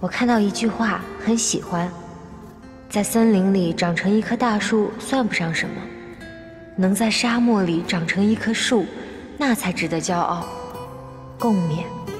我看到一句话很喜欢，在森林里长成一棵大树算不上什么，能在沙漠里长成一棵树，那才值得骄傲。共勉。